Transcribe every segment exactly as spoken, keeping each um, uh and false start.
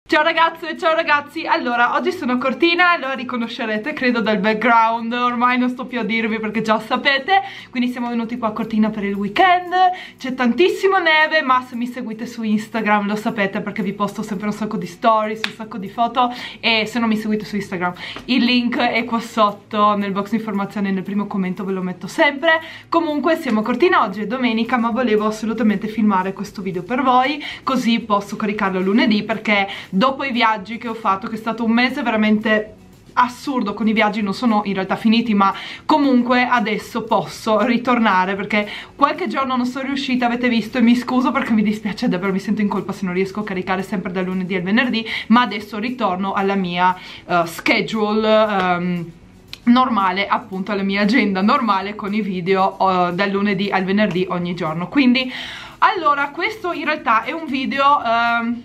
Ciao ragazze, ciao ragazzi. Allora, oggi sono Cortina, lo riconoscerete credo dal background, ormai non sto più a dirvi perché già sapete. Quindi siamo venuti qua a Cortina per il weekend, c'è tantissima neve, ma se mi seguite su Instagram lo sapete perché vi posto sempre un sacco di stories, un sacco di foto. E se non mi seguite su Instagram il link è qua sotto nel box di informazioni, nel primo commento ve lo metto sempre. Comunque siamo a Cortina, oggi è domenica, ma volevo assolutamente filmare questo video per voi, così posso caricarlo lunedì, perché dopo i viaggi che ho fatto, che è stato un mese veramente assurdo, con i viaggi non sono in realtà finiti, ma comunque adesso posso ritornare, perché qualche giorno non sono riuscita, avete visto, e mi scuso perché mi dispiace davvero, mi sento in colpa se non riesco a caricare sempre dal lunedì al venerdì, ma adesso ritorno alla mia uh, schedule um, normale, appunto alla mia agenda normale con i video uh, dal lunedì al venerdì ogni giorno. Quindi allora questo in realtà è un video uh,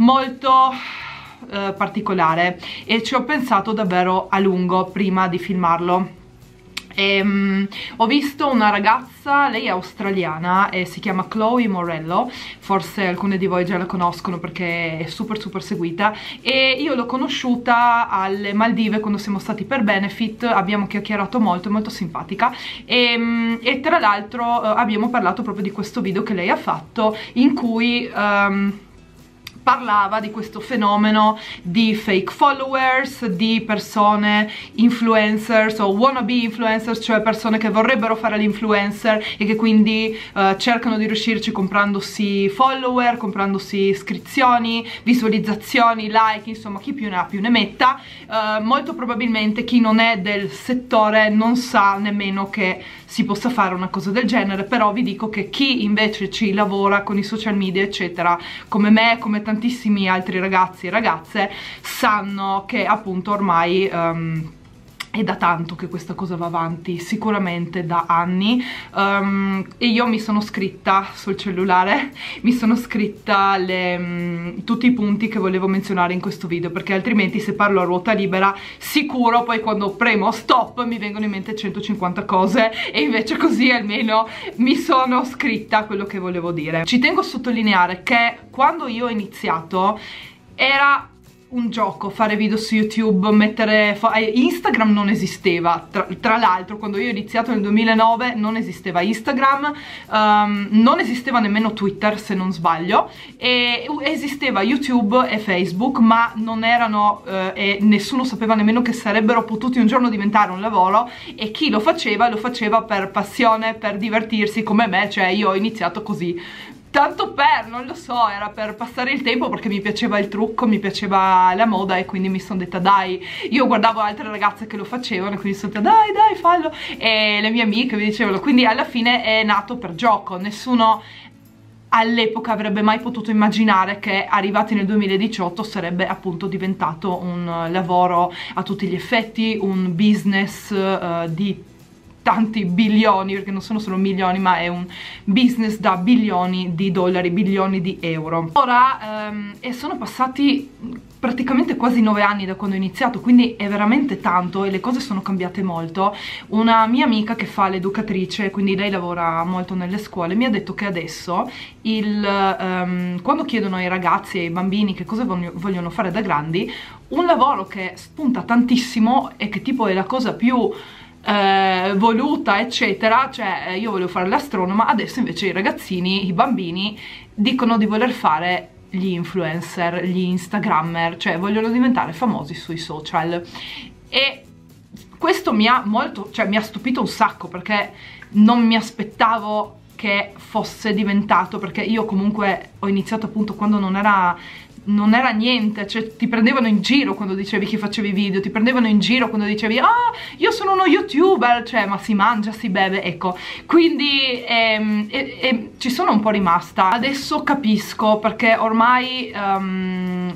molto uh, particolare e ci ho pensato davvero a lungo prima di filmarlo. E, um, ho visto una ragazza, lei è australiana e si chiama Chloe Morello, forse alcune di voi già la conoscono perché è super super seguita, e io l'ho conosciuta alle Maldive quando siamo stati per Benefit, abbiamo chiacchierato molto, è molto simpatica e, um, e tra l'altro uh, abbiamo parlato proprio di questo video che lei ha fatto in cui um, parlava di questo fenomeno di fake followers, di persone influencers o wannabe influencers, cioè persone che vorrebbero fare l'influencer e che quindi uh, cercano di riuscirci comprandosi follower, comprandosi iscrizioni, visualizzazioni, like, insomma chi più ne ha più ne metta. Uh, molto probabilmente chi non è del settore non sa nemmeno che si possa fare una cosa del genere, però vi dico che chi invece ci lavora con i social media eccetera, come me, come tantissimi altri ragazzi e ragazze, sanno che appunto ormai um, è da tanto che questa cosa va avanti, sicuramente da anni, um, e io mi sono scritta sul cellulare, mi sono scritta le, um, tutti i punti che volevo menzionare in questo video, perché altrimenti se parlo a ruota libera sicuro poi quando premo stop mi vengono in mente centocinquanta cose, e invece così almeno mi sono scritta quello che volevo dire. Ci tengo a sottolineare che quando io ho iniziato era un gioco fare video su YouTube, mettere Instagram non esisteva, tra, tra l'altro quando io ho iniziato nel duemilanove non esisteva Instagram, um, non esisteva nemmeno Twitter se non sbaglio, e esisteva YouTube e Facebook, ma non erano uh, e nessuno sapeva nemmeno che sarebbero potuti un giorno diventare un lavoro, e chi lo faceva lo faceva per passione, per divertirsi come me, cioè io ho iniziato così tanto per, non lo so, era per passare il tempo perché mi piaceva il trucco, mi piaceva la moda, e quindi mi sono detta dai, io guardavo altre ragazze che lo facevano e quindi sono detta dai dai fallo, e le mie amiche mi dicevano, quindi alla fine è nato per gioco. Nessuno all'epoca avrebbe mai potuto immaginare che arrivati nel duemiladiciotto sarebbe appunto diventato un lavoro a tutti gli effetti, un business uh, di tanti bilioni, perché non sono solo milioni ma è un business da bilioni di dollari, bilioni di euro. Ora ehm, e sono passati praticamente quasi nove anni da quando ho iniziato, quindi è veramente tanto e le cose sono cambiate molto. Una mia amica che fa l'educatrice, quindi lei lavora molto nelle scuole, mi ha detto che adesso il, um, quando chiedono ai ragazzi e ai bambini che cosa vogliono fare da grandi, un lavoro che spunta tantissimo e che tipo è la cosa più Eh, voluta eccetera, cioè io volevo fare l'astronoma, adesso invece i ragazzini, i bambini dicono di voler fare gli influencer, gli instagrammer, cioè vogliono diventare famosi sui social. E questo mi ha molto, cioè mi ha stupito un sacco, perché non mi aspettavo che fosse diventato, perché io comunque ho iniziato appunto quando non era non era niente, cioè ti prendevano in giro quando dicevi che facevi video, ti prendevano in giro quando dicevi ah io sono uno youtuber, cioè ma si mangia, si beve, ecco. Quindi ehm, e, e, ci sono un po' rimasta. Adesso capisco perché ormai um,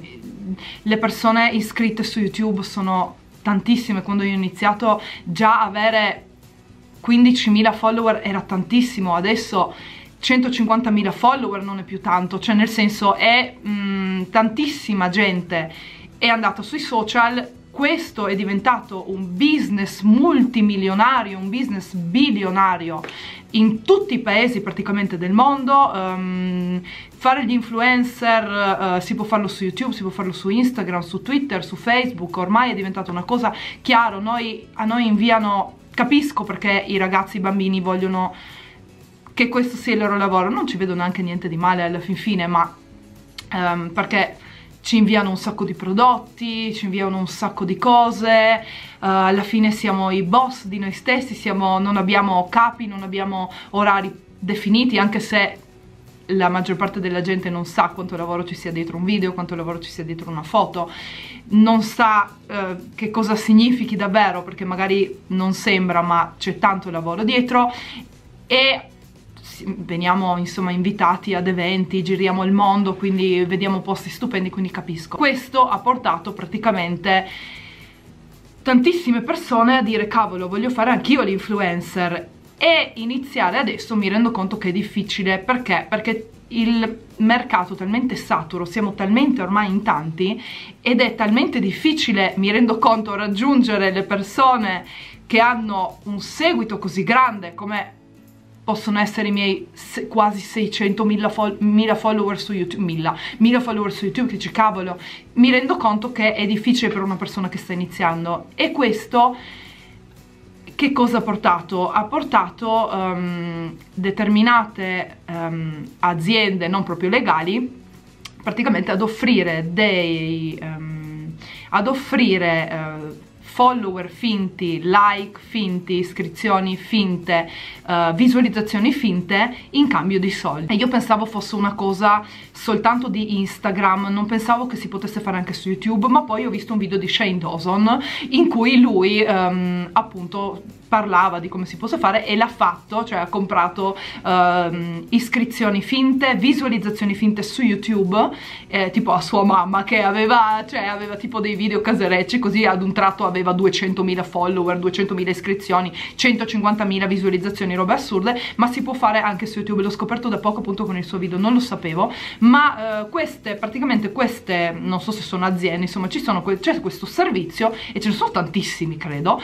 le persone iscritte su YouTube sono tantissime. Quando io ho iniziato già avere quindicimila follower era tantissimo, adesso centocinquantamila follower non è più tanto, cioè nel senso è mh, tantissima gente è andata sui social questo è diventato un business multimilionario, un business bilionario in tutti i paesi praticamente del mondo. Um, fare gli influencer uh, si può farlo su YouTube, si può farlo su Instagram, su Twitter, su Facebook, ormai è diventata una cosa chiaro. Noi, a noi inviano, capisco perché i ragazzi, i bambini vogliono che questo sia il loro lavoro, non ci vedo neanche niente di male alla fin fine, ma um, perché ci inviano un sacco di prodotti, ci inviano un sacco di cose, uh, alla fine siamo i boss di noi stessi, siamo, non abbiamo capi, non abbiamo orari definiti, anche se la maggior parte della gente non sa quanto lavoro ci sia dietro un video, quanto lavoro ci sia dietro una foto, non sa uh, che cosa significhi davvero, perché magari non sembra, ma c'è tanto lavoro dietro. E veniamo insomma invitati ad eventi, giriamo il mondo, quindi vediamo posti stupendi, quindi capisco. Questo ha portato praticamente tantissime persone a dire cavolo, voglio fare anch'io l'influencer, e iniziare adesso mi rendo conto che è difficile. Perché? Perché il mercato è talmente saturo, siamo talmente ormai in tanti, ed è talmente difficile, mi rendo conto, raggiungere le persone che hanno un seguito così grande come possono essere i miei quasi seicentomila fol follower su YouTube, mille, mille follower su YouTube, che dice cavolo, mi rendo conto che è difficile per una persona che sta iniziando. E questo che cosa ha portato? Ha portato um, determinate um, aziende non proprio legali praticamente ad offrire dei um, ad offrire uh, follower finti, like finti, iscrizioni finte, uh, visualizzazioni finte in cambio di soldi. E io pensavo fosse una cosa soltanto di Instagram, non pensavo che si potesse fare anche su YouTube, ma poi ho visto un video di Shane Dawson in cui lui um, appunto parlava di come si possa fare, e l'ha fatto, cioè ha comprato uh, iscrizioni finte, visualizzazioni finte su YouTube, eh, tipo a sua mamma che aveva, cioè, aveva tipo dei video caserecci, così ad un tratto aveva duecentomila follower, duecentomila iscrizioni, centocinquantamila visualizzazioni, robe assurde, ma si può fare anche su YouTube. L'ho scoperto da poco appunto con il suo video, non lo sapevo, ma uh, queste, praticamente queste, non so se sono aziende, insomma ci sono, c'è questo servizio, e ce ne sono tantissimi credo,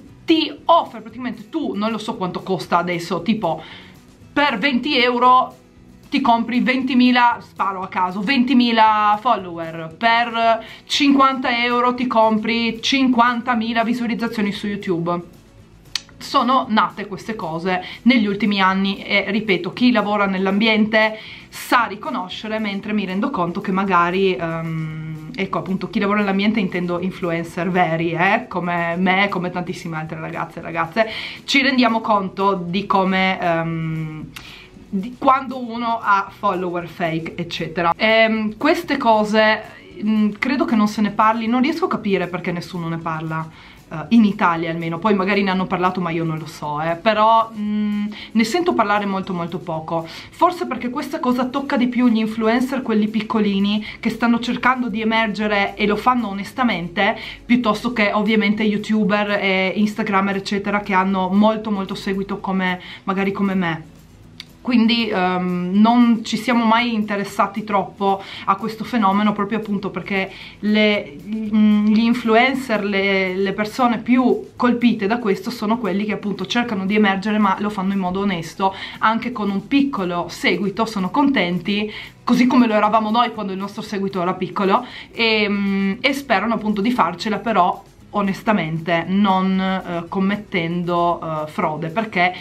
ti offre praticamente, tu non lo so quanto costa adesso, tipo per venti euro ti compri ventimila, sparo a caso, ventimila follower, per cinquanta euro ti compri cinquantamila visualizzazioni su YouTube. Sono nate queste cose negli ultimi anni e ripeto, chi lavora nell'ambiente sa riconoscere, mentre mi rendo conto che magari um, ecco appunto, chi lavora nell'ambiente intendo influencer veri, eh, come me, come tantissime altre ragazze e ragazze, ci rendiamo conto di come um, di quando uno ha follower fake eccetera. E, queste cose mh, credo che non se ne parli, non riesco a capire perché nessuno ne parla. Uh, in Italia almeno, poi magari ne hanno parlato ma io non lo so, eh, però mh, ne sento parlare molto molto poco, forse perché questa cosa tocca di più gli influencer, quelli piccolini che stanno cercando di emergere e lo fanno onestamente, piuttosto che ovviamente youtuber e instagrammer eccetera che hanno molto molto seguito come magari come me. Quindi um, non ci siamo mai interessati troppo a questo fenomeno, proprio appunto perché le, gli influencer, le, le persone più colpite da questo sono quelli che appunto cercano di emergere ma lo fanno in modo onesto, anche con un piccolo seguito, sono contenti, così come lo eravamo noi quando il nostro seguito era piccolo, e, um, e sperano appunto di farcela, però onestamente non uh, commettendo uh, frode, perché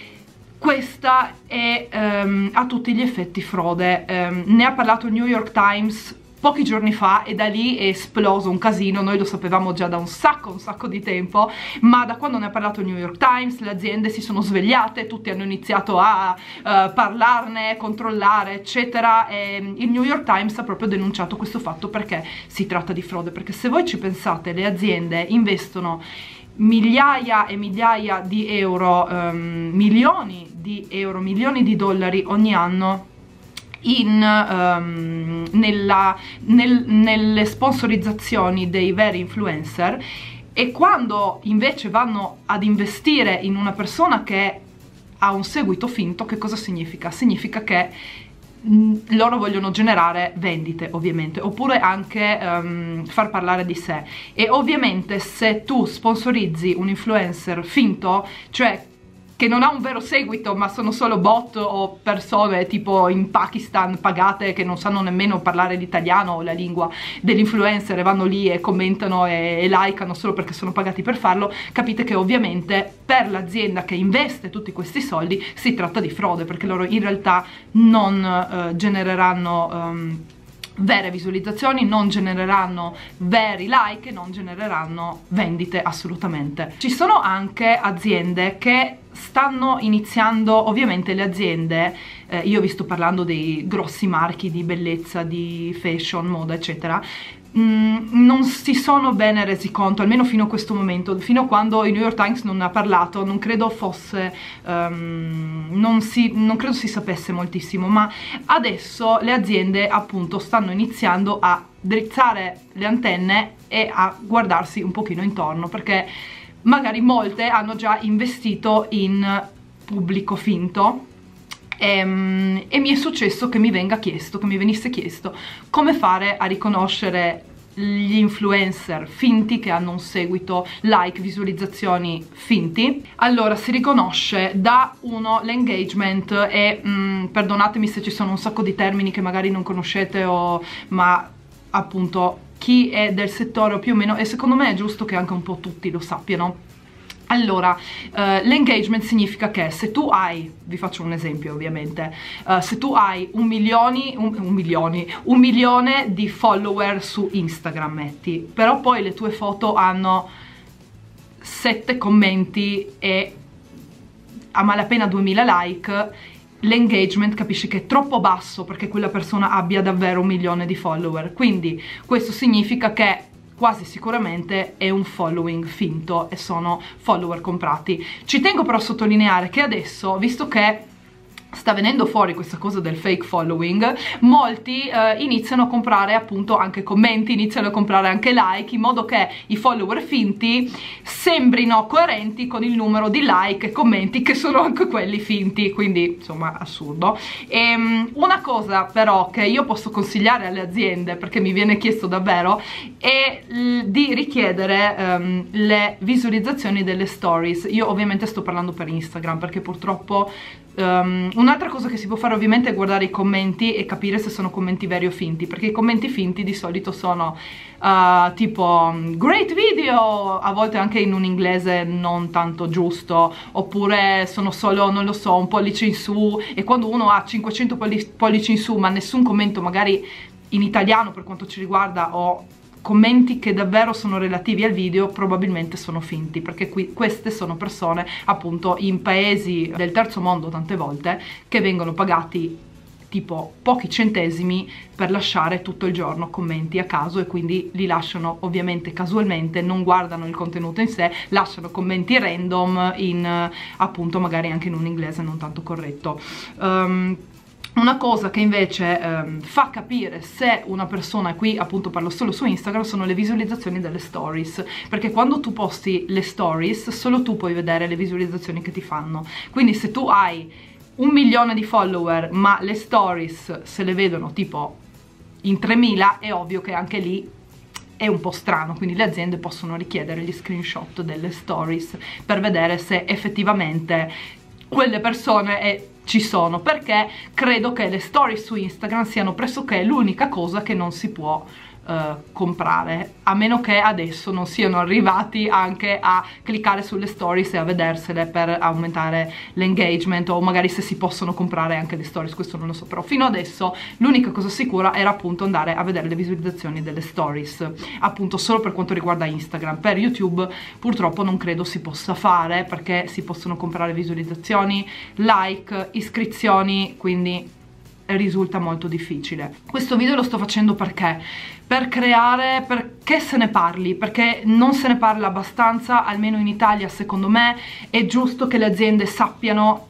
questa è um, a tutti gli effetti frode. Um, ne ha parlato il New York Times pochi giorni fa e da lì è esploso un casino. Noi lo sapevamo già da un sacco un sacco di tempo, ma da quando ne ha parlato il New York Times le aziende si sono svegliate, tutti hanno iniziato a uh, parlarne, controllare eccetera, e il New York Times ha proprio denunciato questo fatto, perché si tratta di frode. Perché se voi ci pensate, le aziende investono migliaia e migliaia di euro, um, milioni di euro, milioni di dollari ogni anno in, um, nella, nel, nelle sponsorizzazioni dei veri influencer, e quando invece vanno ad investire in una persona che ha un seguito finto, che cosa significa? Significa che loro vogliono generare vendite ovviamente, oppure anche um, far parlare di sé. E ovviamente se tu sponsorizzi un influencer finto, cioè che non ha un vero seguito ma sono solo bot o persone tipo in Pakistan pagate che non sanno nemmeno parlare l'italiano o la lingua dell'influencer e vanno lì e commentano e, e likeano solo perché sono pagati per farlo, capite che ovviamente per l'azienda che investe tutti questi soldi si tratta di frode, perché loro in realtà non uh, genereranno um, vere visualizzazioni, non genereranno veri like, non genereranno vendite assolutamente. Ci sono anche aziende che stanno iniziando, ovviamente le aziende, eh, io vi sto parlando dei grossi marchi di bellezza, di fashion, moda eccetera, Mm, non si sono bene resi conto, almeno fino a questo momento, fino a quando il New York Times non ne ha parlato, non credo fosse, um, non, si, non credo si sapesse moltissimo, ma adesso le aziende appunto stanno iniziando a drizzare le antenne e a guardarsi un pochino intorno, perché magari molte hanno già investito in pubblico finto. E, e mi è successo che mi venga chiesto, che mi venisse chiesto come fare a riconoscere gli influencer finti che hanno un seguito, like, visualizzazioni finti. Allora si riconosce da uno l'engagement e mh, perdonatemi se ci sono un sacco di termini che magari non conoscete o ma appunto chi è del settore o più o meno, e secondo me è giusto che anche un po' tutti lo sappiano. Allora, uh, l'engagement significa che se tu hai, vi faccio un esempio ovviamente, uh, se tu hai un milione, un, un, milioni, un milione di follower su Instagram, metti, però poi le tue foto hanno sette commenti e a malapena duemila like, l'engagement capisci che è troppo basso perché quella persona abbia davvero un milione di follower. Quindi questo significa che quasi sicuramente è un following finto e sono follower comprati. Ci tengo però a sottolineare che adesso, visto che sta venendo fuori questa cosa del fake following, molti eh, iniziano a comprare appunto anche commenti, iniziano a comprare anche like, in modo che i follower finti sembrino coerenti con il numero di like e commenti che sono anche quelli finti, quindi insomma assurdo. E, um, una cosa però che io posso consigliare alle aziende, perché mi viene chiesto davvero, è di richiedere um, le visualizzazioni delle stories. Io ovviamente sto parlando per Instagram, perché purtroppo Um, un'altra cosa che si può fare ovviamente è guardare i commenti e capire se sono commenti veri o finti, perché i commenti finti di solito sono uh, tipo great video, a volte anche in un inglese non tanto giusto, oppure sono solo, non lo so, un pollice in su, e quando uno ha cinquecento pollici in su ma nessun commento magari in italiano per quanto ci riguarda, o commenti che davvero sono relativi al video, probabilmente sono finti, perché qui queste sono persone appunto in paesi del terzo mondo tante volte che vengono pagati tipo pochi centesimi per lasciare tutto il giorno commenti a caso, e quindi li lasciano ovviamente casualmente, non guardano il contenuto in sé, lasciano commenti random in appunto magari anche in un inglese non tanto corretto. Um, Una cosa che invece ehm, fa capire se una persona, qui appunto parlo solo su Instagram, sono le visualizzazioni delle stories, perché quando tu posti le stories solo tu puoi vedere le visualizzazioni che ti fanno. Quindi se tu hai un milione di follower ma le stories se le vedono tipo in tremila, è ovvio che anche lì è un po' strano, quindi le aziende possono richiedere gli screenshot delle stories per vedere se effettivamente quelle persone è, ci sono, perché credo che le stories su Instagram siano pressoché l'unica cosa che non si può uh, comprare, a meno che adesso non siano arrivati anche a cliccare sulle stories e a vedersele per aumentare l'engagement, o magari se si possono comprare anche le stories, questo non lo so, però fino adesso l'unica cosa sicura era appunto andare a vedere le visualizzazioni delle stories, appunto solo per quanto riguarda Instagram. Per YouTube purtroppo non credo si possa fare, perché si possono comprare visualizzazioni, like, iscrizioni, quindi risulta molto difficile. Questo video lo sto facendo perché? Per creare, perché se ne parli, perché non se ne parla abbastanza, almeno in Italia secondo me. È giusto che le aziende sappiano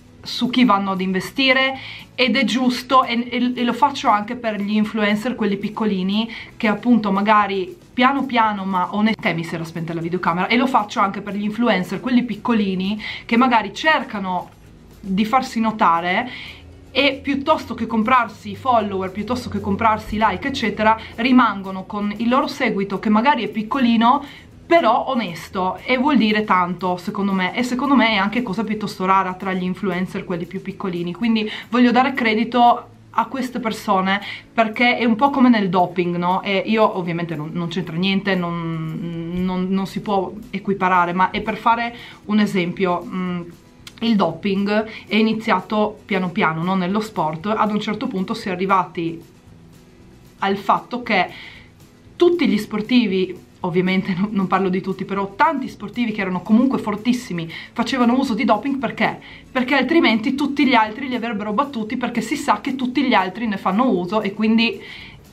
su chi vanno ad investire, ed è giusto, e, e, e lo faccio anche per gli influencer, quelli piccolini, che appunto magari piano piano, ma onestamente mi si era spenta la videocamera, e lo faccio anche per gli influencer, quelli piccolini, che magari cercano di farsi notare e piuttosto che comprarsi follower, piuttosto che comprarsi like eccetera, rimangono con il loro seguito che magari è piccolino però onesto, e vuol dire tanto secondo me, e secondo me è anche cosa piuttosto rara tra gli influencer, quelli più piccolini. Quindi voglio dare credito a queste persone, perché è un po' come nel doping, no? E io ovviamente non, non c'entra niente, non, non, non si può equiparare, ma è per fare un esempio. mh, Il doping è iniziato piano piano, no? Nello sport. Ad un certo punto si è arrivati al fatto che tutti gli sportivi, ovviamente non, non parlo di tutti, però tanti sportivi che erano comunque fortissimi facevano uso di doping. Perché? Perché altrimenti tutti gli altri li avrebbero battuti, perché si sa che tutti gli altri ne fanno uso e quindi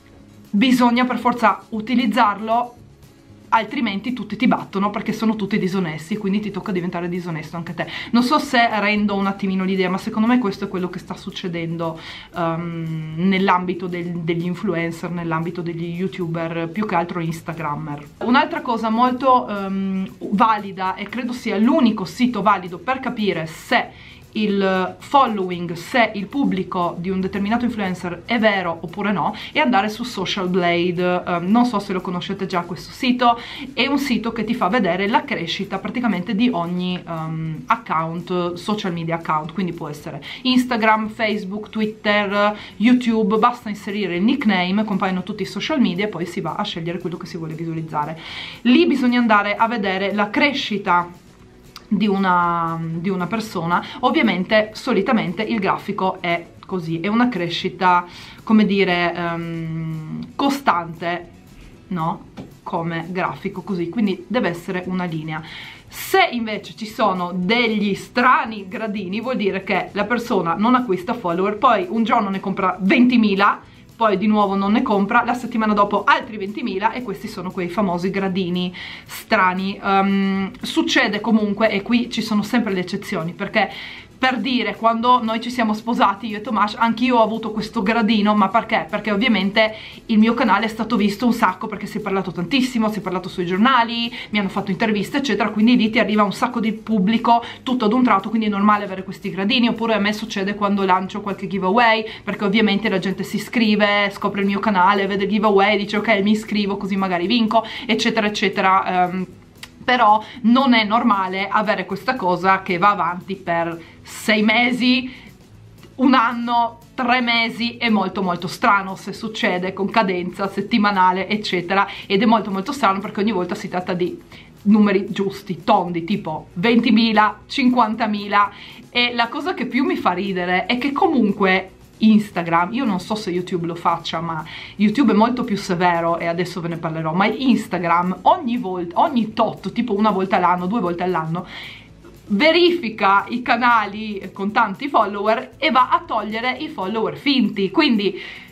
bisogna per forza utilizzarlo, altrimenti tutti ti battono perché sono tutti disonesti, quindi ti tocca diventare disonesto anche te. Non so se rendo un attimino l'idea, ma secondo me questo è quello che sta succedendo um, nell'ambito del, degli influencer, nell'ambito degli youtuber, più che altro instagrammer. Un'altra cosa molto um, valida, e credo sia l'unico sito valido per capire se il following, se il pubblico di un determinato influencer è vero oppure no, è andare su Social Blade. Um, non so se lo conoscete già questo sito, è un sito che ti fa vedere la crescita praticamente di ogni um, account, social media account, quindi può essere Instagram, Facebook, Twitter, YouTube, basta inserire il nickname, compaiono tutti i social media e poi si va a scegliere quello che si vuole visualizzare. Lì bisogna andare a vedere la crescita Di una, di una persona. Ovviamente solitamente il grafico è così, è una crescita, come dire, um, costante, no? Come grafico così, quindi deve essere una linea. Se invece ci sono degli strani gradini, vuol dire che la persona non acquista follower, poi un giorno ne compra ventimila, poi di nuovo non ne compra, la settimana dopo altri ventimila, e questi sono quei famosi gradini strani. Um, succede comunque, e qui ci sono sempre le eccezioni, perché per dire, quando noi ci siamo sposati io e Tomas, anch'io ho avuto questo gradino. Ma perché? Perché ovviamente il mio canale è stato visto un sacco, perché si è parlato tantissimo, si è parlato sui giornali, mi hanno fatto interviste eccetera, quindi lì ti arriva un sacco di pubblico tutto ad un tratto, quindi è normale avere questi gradini. Oppure a me succede quando lancio qualche giveaway, perché ovviamente la gente si iscrive, scopre il mio canale, vede il giveaway, dice ok mi iscrivo così magari vinco eccetera eccetera. um, Però non è normale avere questa cosa che va avanti per sei mesi, un anno, tre mesi. È molto molto strano se succede con cadenza settimanale eccetera, ed è molto molto strano perché ogni volta si tratta di numeri giusti, tondi, tipo ventimila, cinquantamila. E la cosa che più mi fa ridere è che comunque Instagram, io non so se YouTube lo faccia, ma YouTube è molto più severo e adesso ve ne parlerò, ma Instagram ogni volta, ogni tot, tipo una volta all'anno, due volte all'anno, verifica i canali con tanti follower e va a togliere i follower finti. Quindi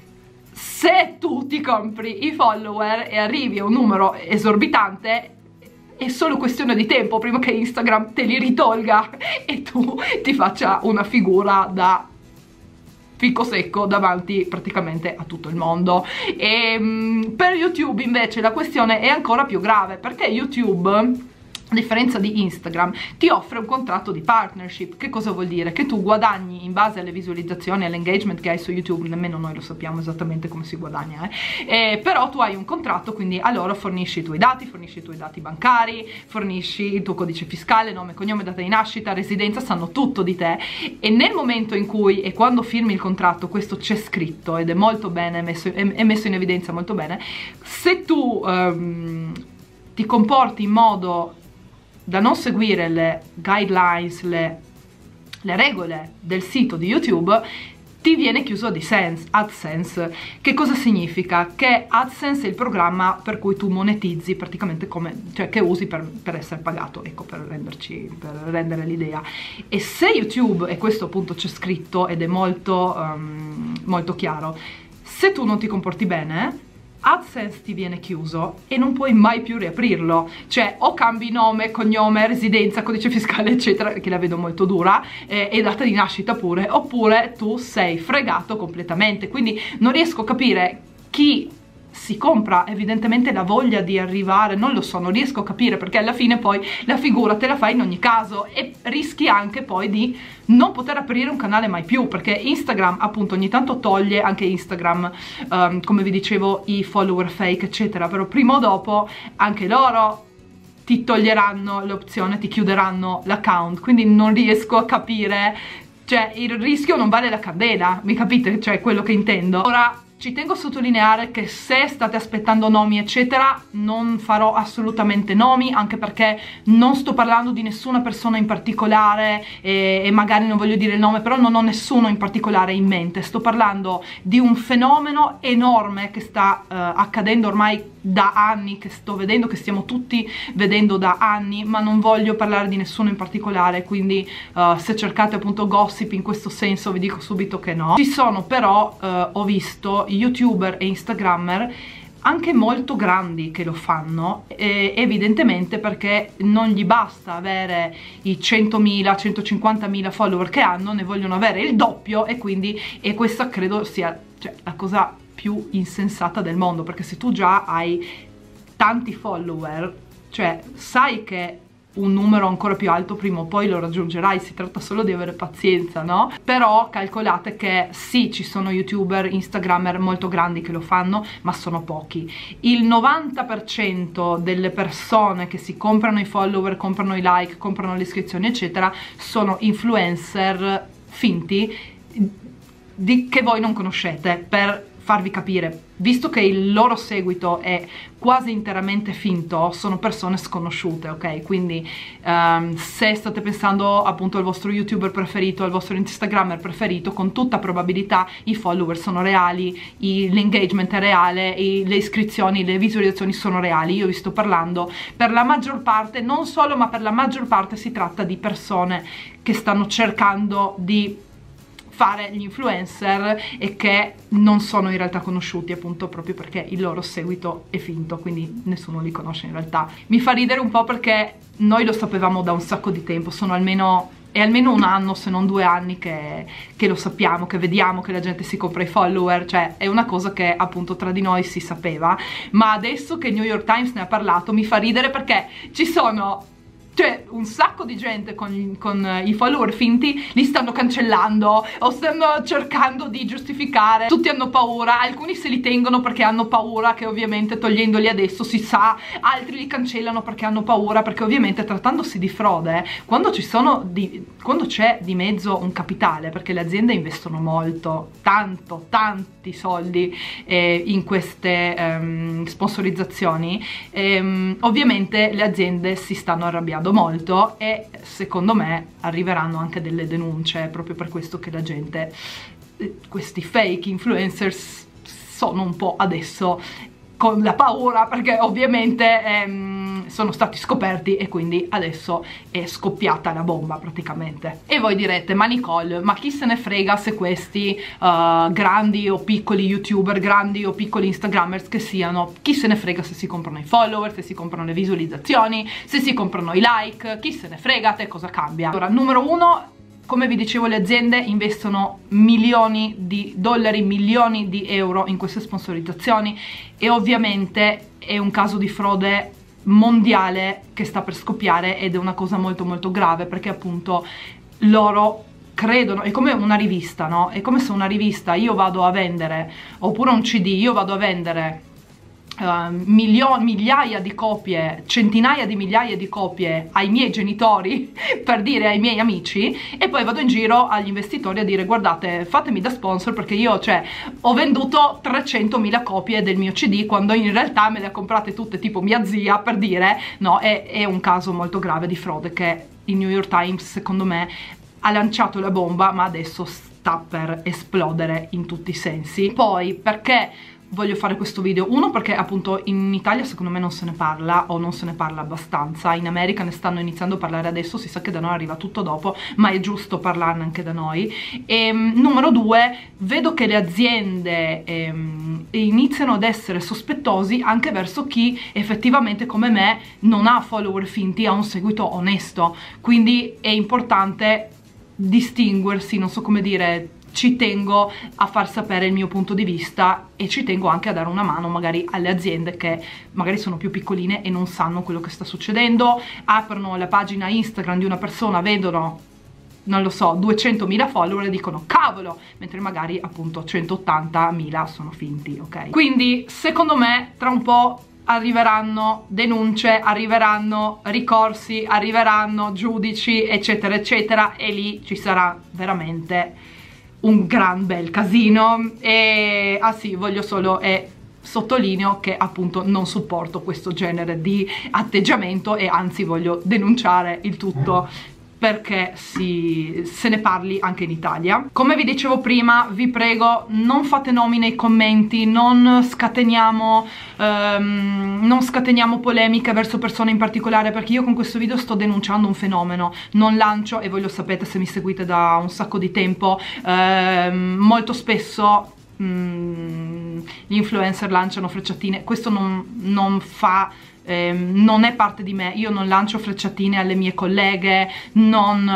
se tu ti compri i follower e arrivi a un numero esorbitante, è solo questione di tempo prima che Instagram te li ritolga e tu ti faccia una figura da fico secco davanti praticamente a tutto il mondo. E um, per YouTube invece la questione è ancora più grave, perché YouTube, a differenza di Instagram, ti offre un contratto di partnership. Che cosa vuol dire? Che tu guadagni in base alle visualizzazioni, all'engagement che hai su YouTube. Nemmeno noi lo sappiamo esattamente come si guadagna, eh? Eh, però tu hai un contratto, quindi a loro fornisci i tuoi dati, fornisci i tuoi dati bancari, fornisci il tuo codice fiscale, nome, cognome, data di nascita, residenza, sanno tutto di te. E nel momento in cui e quando firmi il contratto, questo c'è scritto ed è molto bene messo, è, è messo in evidenza molto bene, se tu um, ti comporti in modo da non seguire le guidelines, le, le regole del sito di YouTube, ti viene chiuso AdSense. AdSense. Che cosa significa? Che AdSense è il programma per cui tu monetizzi praticamente, come, cioè che usi per, per essere pagato, ecco, per renderci, per rendere l'idea. E se YouTube, e questo appunto c'è scritto ed è molto, um, molto chiaro, se tu non ti comporti bene, AdSense ti viene chiuso e non puoi mai più riaprirlo. Cioè o cambi nome, cognome, residenza, codice fiscale eccetera, che la vedo molto dura, eh, e data di nascita pure, oppure tu sei fregato completamente. Quindi non riesco a capire chi si compra evidentemente la voglia di arrivare, non lo so, non riesco a capire, perché alla fine poi la figura te la fai in ogni caso e rischi anche poi di non poter aprire un canale mai più, perché Instagram appunto ogni tanto toglie anche Instagram, um, come vi dicevo, i follower fake eccetera, però prima o dopo anche loro ti toglieranno l'opzione, ti chiuderanno l'account, quindi non riesco a capire, cioè il rischio non vale la candela, mi capite? Cioè quello che intendo. Ora ci tengo a sottolineare che se state aspettando nomi eccetera non farò assolutamente nomi, anche perché non sto parlando di nessuna persona in particolare e, e magari non voglio dire il nome, però non ho nessuno in particolare in mente. Sto parlando di un fenomeno enorme che sta uh, accadendo ormai da anni, che sto vedendo, che stiamo tutti vedendo da anni, ma non voglio parlare di nessuno in particolare, quindi uh, se cercate appunto gossip in questo senso vi dico subito che no. Ci sono però, uh, ho visto youtuber e instagrammer anche molto grandi che lo fanno, e evidentemente perché non gli basta avere i centomila, centocinquantamila follower che hanno, ne vogliono avere il doppio, e quindi e questa credo sia, cioè, la cosa più insensata del mondo, perché se tu già hai tanti follower, cioè sai che un numero ancora più alto prima o poi lo raggiungerai, si tratta solo di avere pazienza, no? Però calcolate che sì, ci sono youtuber, instagrammer molto grandi che lo fanno, ma sono pochi. Il novanta per cento delle persone che si comprano i follower, comprano i like, comprano le iscrizioni eccetera, sono influencer finti di, che voi non conoscete, per farvi capire. Visto che il loro seguito è quasi interamente finto, sono persone sconosciute, ok? Quindi um, se state pensando appunto al vostro youtuber preferito, al vostro instagrammer preferito, con tutta probabilità i follower sono reali, l'engagement è reale, i, le iscrizioni, le visualizzazioni sono reali. Io vi sto parlando, per la maggior parte, non solo, ma per la maggior parte si tratta di persone che stanno cercando di fare gli influencer e che non sono in realtà conosciuti, appunto proprio perché il loro seguito è finto, quindi nessuno li conosce in realtà. Mi fa ridere un po' perché noi lo sapevamo da un sacco di tempo, sono almeno è almeno un anno se non due anni che, che lo sappiamo, che vediamo che la gente si compra i follower, cioè è una cosa che appunto tra di noi si sapeva, ma adesso che il New York Times ne ha parlato mi fa ridere perché ci sono, cioè un sacco di gente con, con i follower finti li stanno cancellando o stanno cercando di giustificare, tutti hanno paura, alcuni se li tengono perché hanno paura che ovviamente togliendoli adesso si sa, altri li cancellano perché hanno paura, perché ovviamente trattandosi di frode, quando ci sono di, quando c'è di mezzo un capitale, perché le aziende investono molto, tanto, tanti soldi eh, in queste ehm, sponsorizzazioni, ehm, ovviamente le aziende si stanno arrabbiando molto e secondo me arriveranno anche delle denunce, proprio per questo che la gente, questi fake influencers sono un po' adesso con la paura, perché ovviamente ehm, sono stati scoperti e quindi adesso è scoppiata la bomba praticamente. E voi direte, ma Nicole, ma chi se ne frega se questi uh, grandi o piccoli youtuber, grandi o piccoli instagrammers che siano, chi se ne frega se si comprano i follower, se si comprano le visualizzazioni, se si comprano i like, chi se ne frega, te cosa cambia? Allora, numero uno, come vi dicevo, le aziende investono milioni di dollari, milioni di euro in queste sponsorizzazioni e ovviamente è un caso di frode mondiale che sta per scoppiare ed è una cosa molto molto grave, perché appunto loro credono, è come una rivista, no? È come se una rivista io vado a vendere, oppure un C D, io vado a vendere Uh, migliaia di copie, centinaia di migliaia di copie ai miei genitori, per dire ai miei amici, e poi vado in giro agli investitori a dire guardate, fatemi da sponsor perché io, cioè, ho venduto trecentomila copie del mio C D quando in realtà me le ha comprate tutte tipo mia zia, per dire, no, è, è un caso molto grave di frode che il New York Times secondo me ha lanciato la bomba, ma adesso sta per esplodere in tutti i sensi. Poi perché voglio fare questo video? Uno, perché appunto in Italia secondo me non se ne parla, o non se ne parla abbastanza. In America ne stanno iniziando a parlare adesso, si sa che da noi arriva tutto dopo, ma è giusto parlarne anche da noi. E numero due, vedo che le aziende ehm, iniziano ad essere sospettosi anche verso chi effettivamente come me non ha follower finti, ha un seguito onesto, quindi è importante distinguersi, non so come dire, ci tengo a far sapere il mio punto di vista e ci tengo anche a dare una mano magari alle aziende che magari sono più piccoline e non sanno quello che sta succedendo, aprono la pagina Instagram di una persona, vedono, non lo so, duecentomila follower e dicono cavolo, mentre magari appunto centottantamila sono finti, ok? Quindi secondo me tra un po' arriveranno denunce, arriveranno ricorsi, arriveranno giudici eccetera eccetera e lì ci sarà veramente un gran bel casino. E ah sì, voglio solo e sottolineo che appunto non supporto questo genere di atteggiamento e anzi voglio denunciare il tutto perché si, se ne parli anche in Italia. Come vi dicevo prima, vi prego, non fate nomi nei commenti, non scateniamo, um, non scateniamo polemiche verso persone in particolare, perché io con questo video sto denunciando un fenomeno, non lancio, e voi lo sapete se mi seguite da un sacco di tempo, um, molto spesso um, gli influencer lanciano frecciatine, questo non, non fa... Eh, non è parte di me, io non lancio frecciatine alle mie colleghe, non,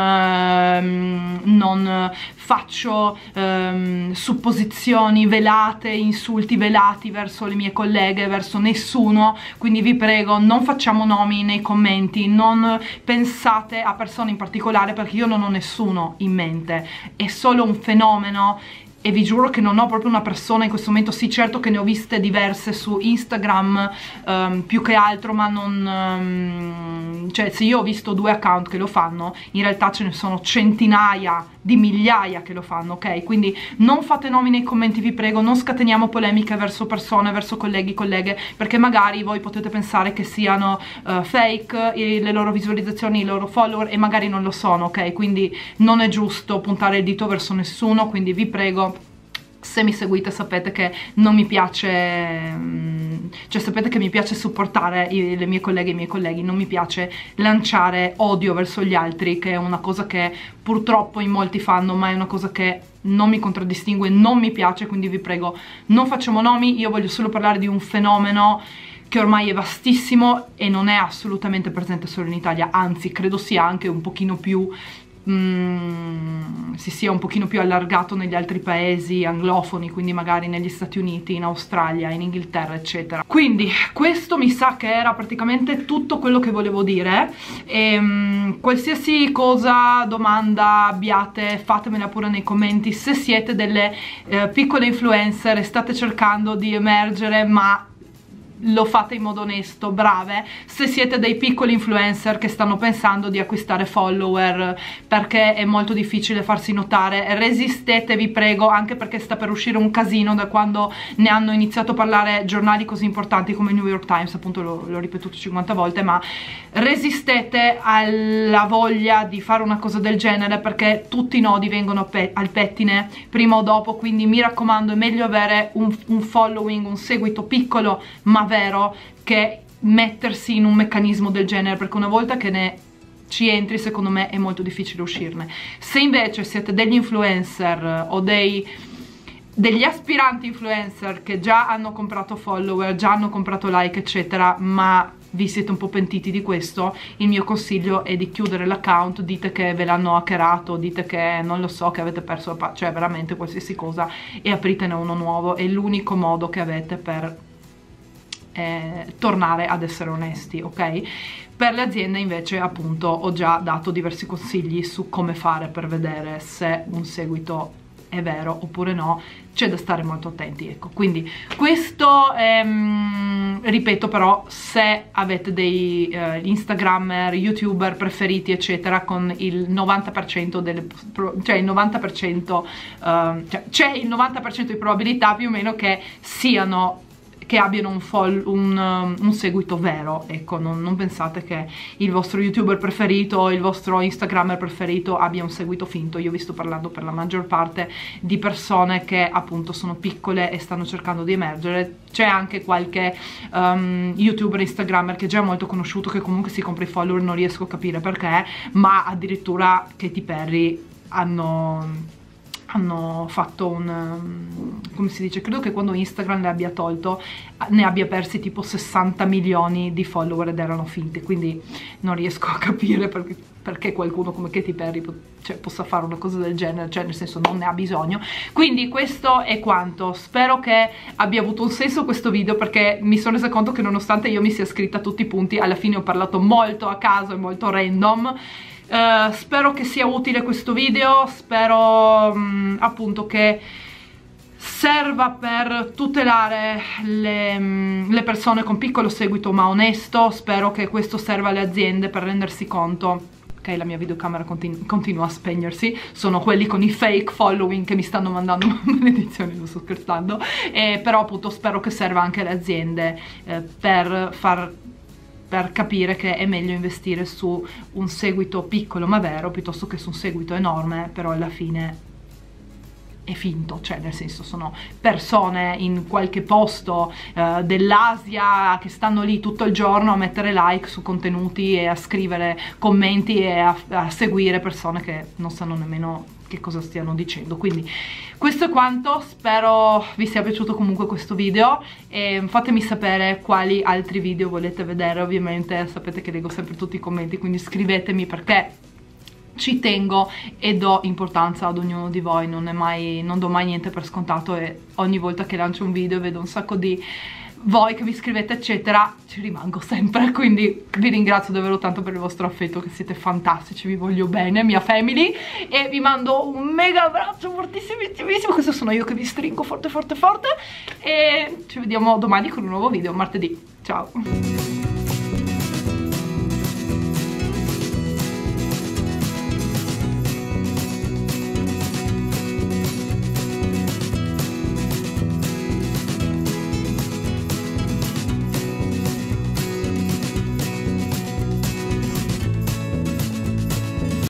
ehm, non faccio ehm, supposizioni velate, insulti velati verso le mie colleghe, verso nessuno, quindi vi prego non facciamo nomi nei commenti, non pensate a persone in particolare perché io non ho nessuno in mente, è solo un fenomeno. E vi giuro che non ho proprio una persona in questo momento, sì certo che ne ho viste diverse su Instagram um, più che altro, ma non... Um, cioè se io ho visto due account che lo fanno, in realtà ce ne sono centinaia di migliaia che lo fanno, ok? Quindi non fate nomi nei commenti, vi prego, non scateniamo polemiche verso persone, verso colleghi, colleghe, perché magari voi potete pensare che siano uh, fake e le loro visualizzazioni, i loro follower, e magari non lo sono, ok? Quindi non è giusto puntare il dito verso nessuno, quindi vi prego, se mi seguite sapete che non mi piace, cioè sapete che mi piace supportare i, le mie colleghe e i miei colleghi, non mi piace lanciare odio verso gli altri, che è una cosa che purtroppo in molti fanno, ma è una cosa che non mi contraddistingue, non mi piace, quindi vi prego non facciamo nomi, io voglio solo parlare di un fenomeno che ormai è vastissimo e non è assolutamente presente solo in Italia, anzi credo sia anche un pochino più Mm, si sia un pochino più allargato negli altri paesi anglofoni, quindi magari negli Stati Uniti, in Australia, in Inghilterra eccetera. Quindi questo mi sa che era praticamente tutto quello che volevo dire e, um, qualsiasi cosa, domanda abbiate, fatemela pure nei commenti. Se siete delle eh, piccole influencer e state cercando di emergere ma lo fate in modo onesto, brave. Se siete dei piccoli influencer che stanno pensando di acquistare follower perché è molto difficile farsi notare, resistete, vi prego, anche perché sta per uscire un casino da quando ne hanno iniziato a parlare giornali così importanti come il New York Times, appunto l'ho ripetuto cinquanta volte, ma resistete alla voglia di fare una cosa del genere perché tutti i nodi vengono pe al pettine prima o dopo, quindi mi raccomando, è meglio avere un, un following, un seguito piccolo ma vero, che mettersi in un meccanismo del genere, perché una volta che ne ci entri secondo me è molto difficile uscirne. Se invece siete degli influencer o dei degli aspiranti influencer che già hanno comprato follower, già hanno comprato like eccetera, ma vi siete un po' pentiti di questo, il mio consiglio è di chiudere l'account, dite che ve l'hanno hackerato, dite che non lo so, che avete perso la cioè veramente qualsiasi cosa, e apritene uno nuovo, è l'unico modo che avete per Eh, tornare ad essere onesti, ok? Per le aziende invece appunto ho già dato diversi consigli su come fare per vedere se un seguito è vero oppure no, c'è da stare molto attenti, ecco. Quindi questo ehm, ripeto, però se avete dei eh, instagrammer, youtuber preferiti eccetera con il novanta per cento delle, cioè il novanta per cento eh, cioè c'è il novanta per cento di probabilità più o meno che siano che abbiano un, fol un, um, un seguito vero, ecco, non, non pensate che il vostro youtuber preferito o il vostro instagrammer preferito abbia un seguito finto. Io vi sto parlando per la maggior parte di persone che appunto sono piccole e stanno cercando di emergere. C'è anche qualche um, youtuber, instagrammer che è già molto conosciuto che comunque si compra i follower, non riesco a capire perché, ma addirittura Katy Perry hanno... hanno fatto un, come si dice, credo che quando Instagram le abbia tolto ne abbia persi tipo sessanta milioni di follower ed erano finti, quindi non riesco a capire perché, perché qualcuno come Katy Perry cioè, possa fare una cosa del genere, cioè nel senso non ne ha bisogno. Quindi questo è quanto, spero che abbia avuto un senso questo video, perché mi sono resa conto che nonostante io mi sia scritta a tutti i punti, alla fine ho parlato molto a caso e molto random. Uh, spero che sia utile questo video, spero um, appunto che serva per tutelare le, um, le persone con piccolo seguito ma onesto. Spero che questo serva alle aziende per rendersi conto. Ok, la mia videocamera continu continua a spegnersi, sono quelli con i fake following che mi stanno mandando maledizioni, non sto scherzando, eh, però appunto spero che serva anche alle aziende eh, per far per capire che è meglio investire su un seguito piccolo ma vero piuttosto che su un seguito enorme però alla fine è finto, cioè nel senso sono persone in qualche posto eh, dell'Asia che stanno lì tutto il giorno a mettere like su contenuti e a scrivere commenti e a, a seguire persone che non sanno nemmeno che cosa stiano dicendo. Quindi questo è quanto, spero vi sia piaciuto comunque questo video e fatemi sapere quali altri video volete vedere. Ovviamente sapete che leggo sempre tutti i commenti, quindi scrivetemi perché ci tengo e do importanza ad ognuno di voi, non è mai, non do mai niente per scontato e ogni volta che lancio un video vedo un sacco di voi che mi scrivete eccetera, ci rimango sempre, quindi vi ringrazio davvero tanto per il vostro affetto, che siete fantastici, vi voglio bene, mia family, e vi mando un mega abbraccio fortissimissimo. Questo sono io che vi stringo forte forte forte e ci vediamo domani con un nuovo video, martedì. Ciao.